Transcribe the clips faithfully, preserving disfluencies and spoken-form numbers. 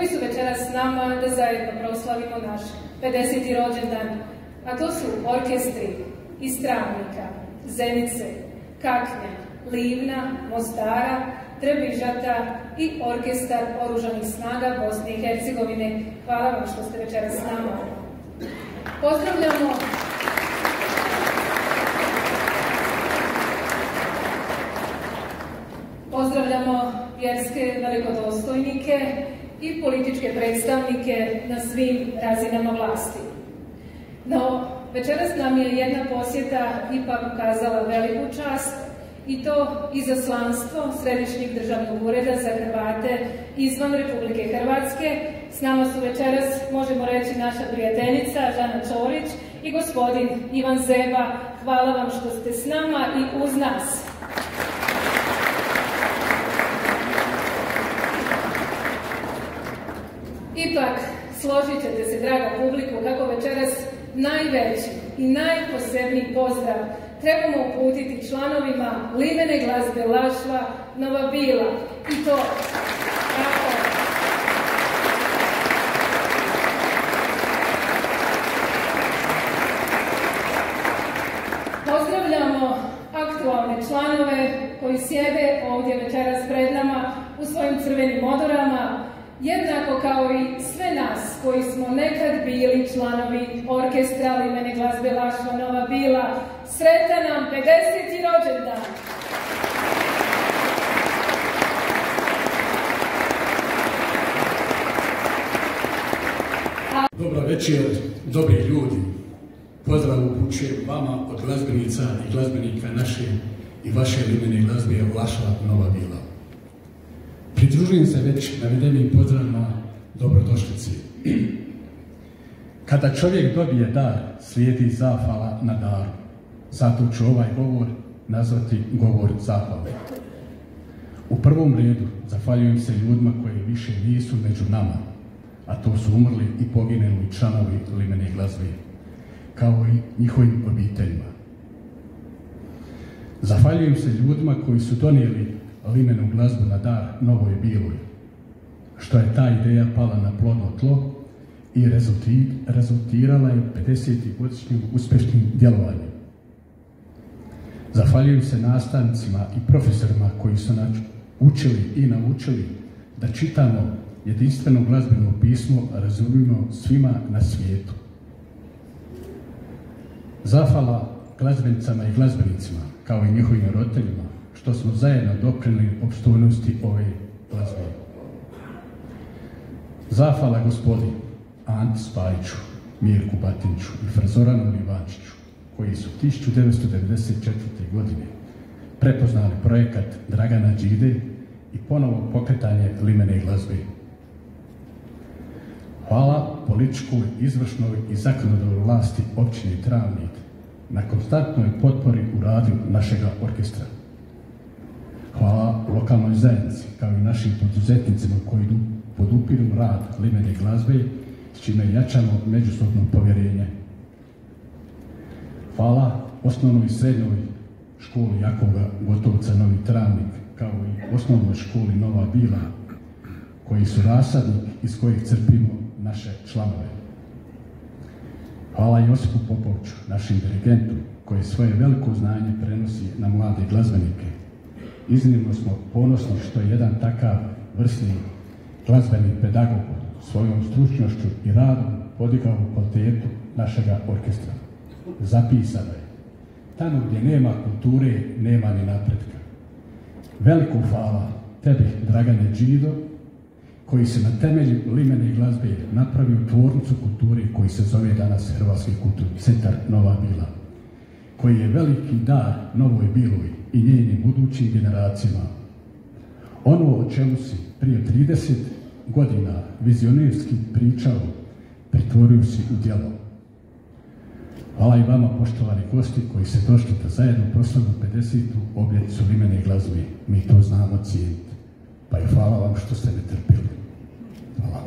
su večeras s nama da zajedno proslavimo naš pedeseti rođendan, a to su orkestri iz Travnika, Zenice, Kaknja, Livna, Mostara, Trebižata i orkestar Oružanih snaga Bosne i Hercegovine. Hvala vam što ste večeras s nama. Pozdravljamo Pozdravljamo vjerske velikodostojnike i političke predstavnike na svim razinama vlasti. No, večeras nam je jedna posjeta ipak ukazala veliku čast, i to izaslanstvo Središnjeg državnog ureda za Hrvate izvan Republike Hrvatske. S nama su večeras, možemo reći, naša prijateljica Žana Čorić i gospodin Ivan Zeba. Hvala vam što ste s nama i uz nas. Ipak, složit ćete se, draga publiku, kako večeras najveći i najposebniji pozdrav trebamo uputiti članovima Limene glazbelaštva Nova Bila. I to tako. Pozdravljamo aktualne članove koji sjede ovdje večeras pred nama u svojim crvenim odorama, jednako kao i sve nas koji smo nekad bili članovi orkestra Limene glazbelaštva Nova Bila. Sretan nam pedeseti rođendan! Dobra večer, dobri ljudi. Pozdrav upućujem vama od glazbenica i glazbenika naše i vaše Limene glazbelaštva Nova Bila. Pridružujem se već navedenim pozdravima dobrodošlici. Kada čovjek dobije dar, slijedi zahvala na daru. Zato ću ovaj govor nazvati govor zahvale. U prvom redu zahvaljujem se ljudima koji više nisu među nama, a to su umrli i poginuli članovi Limene glazbe, kao i njihovim obiteljima. Zahvaljujem se ljudima koji su donijeli Limenu glazbu na dar Novoj Biloj, što je ta ideja pala na plodno tlo i rezultirala je pedesetogodišnjim uspješnim djelovanjem. Zahvaljujem se nastavnicima i profesorima koji su nas učili i naučili da čitamo jedinstveno glazbeno pismo razumljivo svima na svijetu. Zahvala glazbenicama i glazbenicima, kao i njihovim roditeljima, što smo zajedno doprinijeli opstojnosti ove glazbe. Zahvala gospodi Anti Spajiću, Mirku Batiniću i Frazoranu Ivančiću, koji su tisuću devetsto devedeset četvrte. godine prepoznali projekat Dragana Đide i ponovo pokretanje Limene glazbe. Hvala političkoj, izvršnoj i zakonodavnoj vlasti općine Travnik na konstantnoj potpori u radu našega orkestra. Hvala lokalnoj zajednici, kao i našim poduzetnicima koji podupiru rad Limene glazbe, s čime jačamo međusobno povjerenje. Hvala osnovnoj i srednjoj školi Jakova Gotovca Novi Travnik, kao i osnovnoj školi Nova Bila, koji su rasadnik iz kojih crpimo naše članove. Hvala Josipu Popoviću, našim dirigentu, koji svoje veliko znanje prenosi na mlade glazbenike. Iznimno smo ponosni što je jedan takav vrsni glazbeni pedagog svojom stručnošću i radom podigao kvalitetu našega orkestra. Zapisano je: tamo gdje nema kulture, nema ni napretka. Veliko hvala tebi, Dragane Đido, koji se na temelju Limene glazbe napravio tvornicu kulture koji se zove danas Hrvatski kulturni centar Nova Bila, koji je veliki dar Novoj Biloj i njenim budućim generacijama. Ono o čemu si prije trideset godina vizionirski pričao, pretvorio si u djelo. Hvala i vama, poštovani gosti, koji ste došli da zajedno proslavimo pedesetu obljetnicu Limene glazbe. Mi to znamo cijeniti. Pa i hvala vam što ste me trpili. Hvala.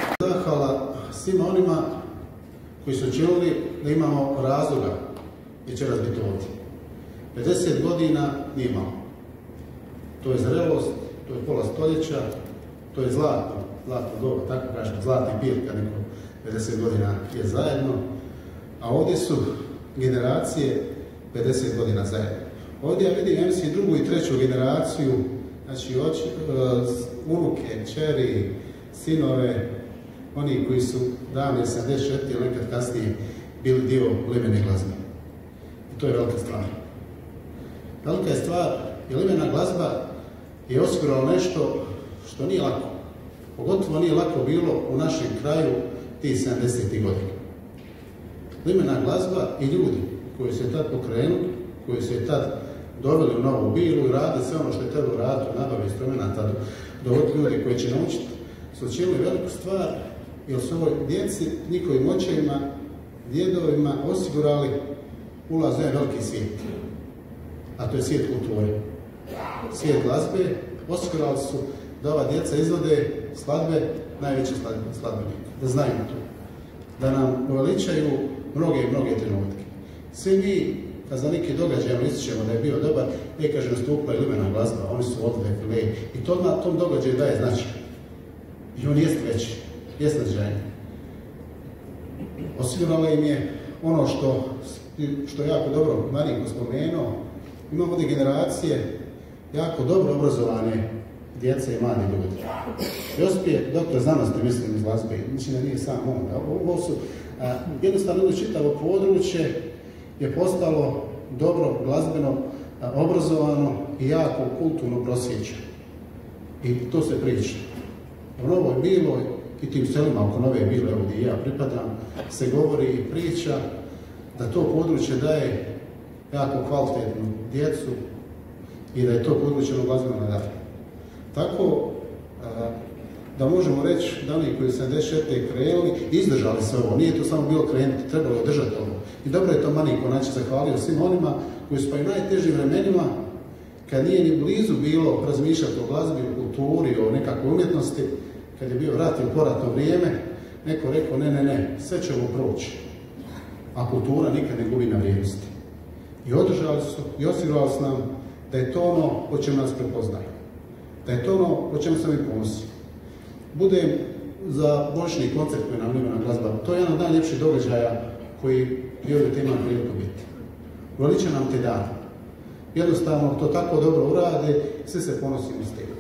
Zahvala svima onima koji su čuli da imamo razloga i večeras biti ovdje. pedeset godina nije malo. To je zrelost, to je pola stoljeća, to je zlatno, zlatno doba, tako kažem, zlatni pir kad neko pedeset godina je zajedno, a ovdje su generacije pedeset godina zajedno. Ovdje ja vidim, ja mislim, drugu i treću generaciju, znači oči, unuke, čeri, sinove, oni koji su davne sedamdeset četvrte ili nekad kasnije bili dio limene glazbe. I to je velika stvar. Velika je stvar, jer limena glazba je osigurala nešto što nije lako. Pogotovo nije lako bilo u našem kraju tih sedamdesetih godina. Limena glazba i ljudi koji su je tad pokrenuli, koji su je tad doveli u Novu Bilu i radili sve ono što je trebalo raditi u nabavi instrumenta, dovoditi ljudi koji će naučiti, su učinili veliku stvar, jer su ovoj djeci, njihovim očevima, djedovima osigurali ulaz u jedan veliki svijet. A to je svijet kulture. Svijet glazbe, osigurali su da ova djeca izvode skladbe, najveće skladbenike, da znaju to. Da nam uveličaju mnoge i mnoge trenutke. Svi mi, kad za neki događaj ističemo da je bio dobar, ne kaže nastupila je limena glazba, oni su ovdje defile i to na tom događaju daje značaj. I on jest veći, jest značajni. Osigurala im je ono što, što je jako dobro Marinko spomenuo, imamo ovdje generacije jako dobro obrazovane djece i mladi ljudi. Josip je doktor znanosti, mislim, iz glazbe, mislim da nije sam on. Ovo su, a, jednostavno čitavo područje je postalo dobro glazbeno a, obrazovano i jako kulturno prosvjećeno. I to se priča. U Novoj Biloj i tim selima oko Nove Bile, evo gdje ja pripadam, se govori i priča da to područje daje jako kvalitetnu djecu i da je to područje glazbeno nadarno. Tako da možemo reći da oni koji su sedamdeset četvrte krenuli, izdržali sve ovo, nije to samo bilo krenuti, trebalo je držati ovo. I dobro je to Marinko znači zahvalio svim onima koji su pa i najtežim vremenima, kad nije ni blizu bilo razmišljati o glazbi, o kulturi, o nekakvoj umjetnosti, kad je bio rat i poratno vrijeme, neko rekao ne, ne, ne, sve ćemo proći. A kultura nikad ne gubi na vrijednosti. I održali su i osigurali su nam da je to ono po čemu nas prepoznaju. Da je to ono po čemu se mi ponosimo. Budem za božićni koncert koji nam limena glazba. To je jedan od najljepših događaja koji vjerujete imam priliku biti. Veliča nam te dan. Jednostavno to tako dobro urade i svi se ponosimo s tim.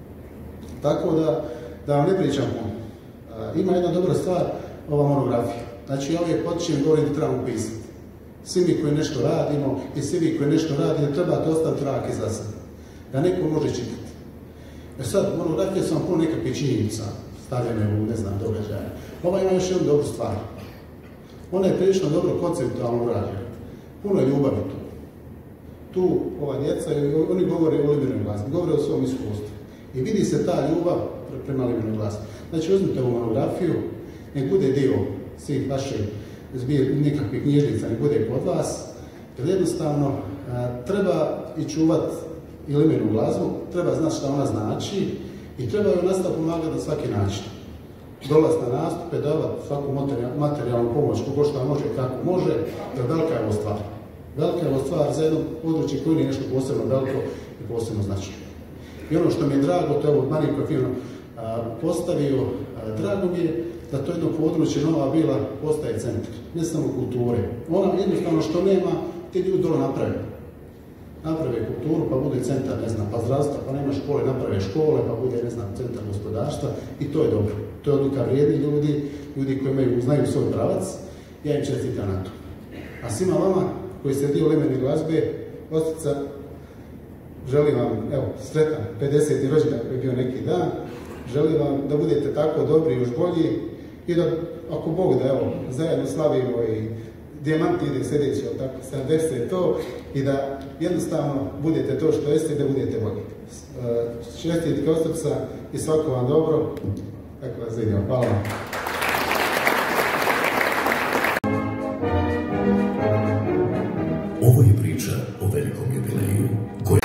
Tako da, da vam ne pričam puno. Ima jedna dobra stvar, ova monografija. Znači ja uvijek potičem govorim da trebamo pisati. Svi mi koji nešto radimo i svi vi koji nešto radite trebate ostaviti trag iza sebe. Da neko može čitati. E sad, monografija sam puno nekakvih činjenica stavljene u, ne znam, događaje. Ova ima još jednu dobru stvar. Ona je prilično dobro konceptualno urađena. Puno je ljubavi tu. Tu ova djeca, oni govore o limenoj glazbi, govore o svom iskustvu. I vidi se ta ljubav prema limenoj glazbi. Znači, uzmite ovu monografiju, nek bude dio svih vaših zbir nekakvih knjižnica, nek bude kod vas, jer jednostavno a, treba i čuvati i limenu glazbu, treba znati šta ona znači i treba joj nastav pomagati na svaki način. Dolaz na nastupe, davati svaku materijalnu pomoć, kako šta može i kako može, jer velika je ovo stvar. Velika je ovo stvar za jedno područje koje nije nešto posebno veliko i posebno značajno. I ono što mi je drago, to je ovo Marinko film postavio, a, drago mi je da to jedno područje Nova Bila postaje centar, ne samo kulture. Ona jednostavno što nema, ti ljudi dole naprave. Naprave kulturu, pa bude centar, ne znam, pa zdravstva, pa nema škole, naprave škole, pa bude, ne znam, centar gospodarstva i to je dobro. To je odluka vrijedni ljudi, ljudi koji imaju, znaju svoj pravac, ja im čestitam na to. A svima vama koji ste dio limene glazbe, Ostica, želim vam, evo, sretan pedeseti rođendan koji je bio neki dan, želim vam da budete tako dobri i još bolji i da, ako Bog da, evo, zajedno slavimo i Dijamanti ide sljedeći, ali tako, sedamdeset to i da jednostavno budete to što jeste i da budete bolji. Čestitke Ostica i svako vam dobro. Tako vas vidimo. Hvala vam. Ovo je priča o velikom jubileju koji...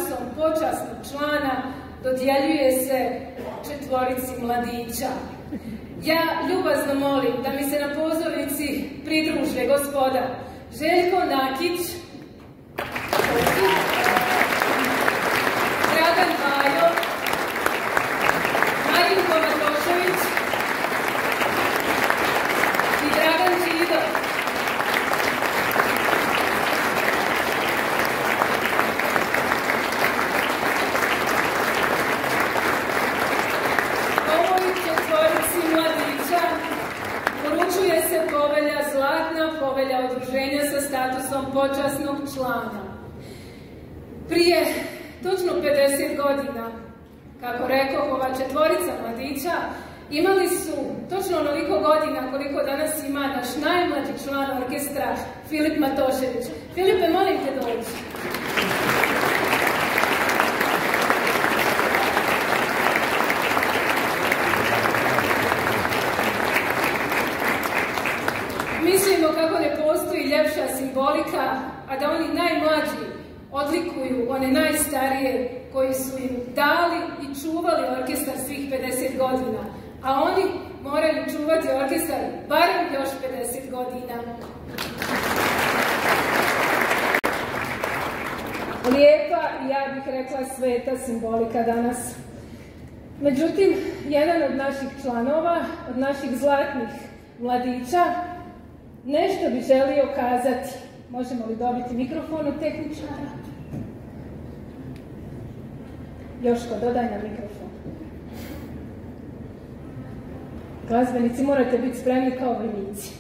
statusom počasnog člana dodjeljuje se četvorici mladića. Ja ljubazno molim da mi se na pozornici pridruže gospoda Željko Nakić, Dragan Bajo, Marinko Matošević i Dragan Čido. Ovoj četvorici mladića poručuje se povelja, zlatna povelja udruženja sa statusom počasnog člana. Prije točno pedeset godina, kako rekao, ova četvorica mladića imali su točno onoliko godina koliko danas ima naš najmlađi član orkestra Filip Matošević. Filipe, molim te doći. Mislimo kako ne postoji ljepša simbolika, a da oni najmlađi odlikuju one najstarije koji su im dali i čuvali orkestar svih pedeset godina, a oni moraju čuvati orkestar barem još pedeset godina. Lijepa i ja bih rekla sveta simbolika danas. Međutim, jedan od naših članova, od naših zlatnih mladića, nešto bi želio kazati. Možemo li dobiti mikrofon od tehničara? Joško, dodaj na mikrofon. Glazbenici, morate biti spremni kao vojnici.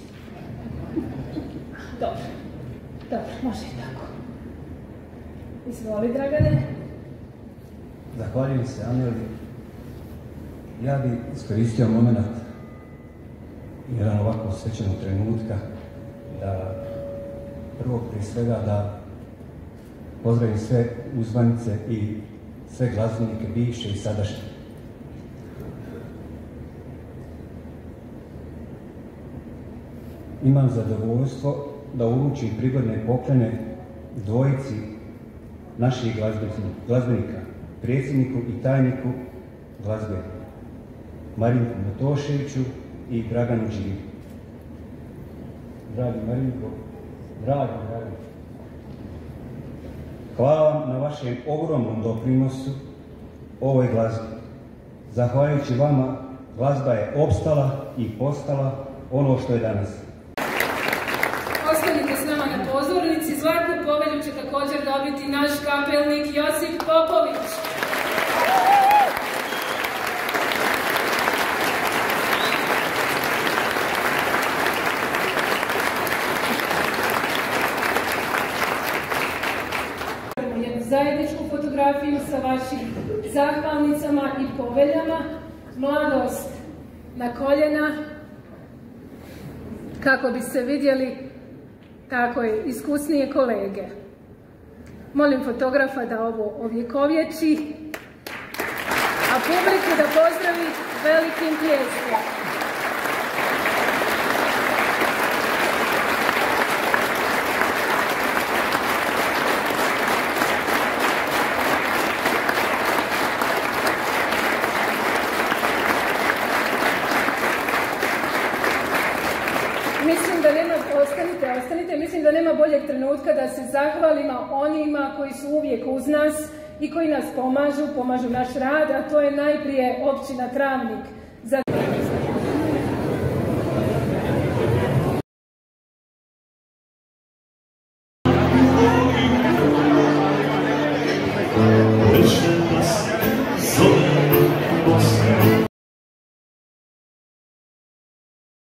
Dobro, dobro, može i tako. Izvoli, Dragane. Zahvaljujem se, Aneli. Ja bih iskoristio moment jedan ovako svečanog trenutka da prvo prije svega da pozdravim sve uzvanice i sve glazbenike bivše i sadašnje. Imam zadovoljstvo da uručim prigodne poklone dvojici naših glazbenika, predsjedniku i tajniku glazbe, Marinku Matoševiću i Draganu Čidu. Dragi Marinko, dragi, dragi, hvala vam na vašem ogromnom doprinosu ovoj glazbi. Zahvaljujući vama, glazba je opstala i postala ono što je danas. Ostanite s nama na pozornici. Zlatnu povelju će također dobiti naš kapelnik Josip Popović. Zajedničku fotografiju sa vašim zahvalnicama i poveljama. Mladost na koljena, kako bi se vidjeli tako je iskusnije kolege. Molim fotografa da ovo ovjekovječi, a publiku da pozdravi velikim pljeskom. Mislim da nema, ostanite, ostanite, mislim da nema boljeg trenutka da se zahvalimo onima koji su uvijek uz nas i koji nas pomažu, pomažu naš rad, a to je najprije općina Travnik. Za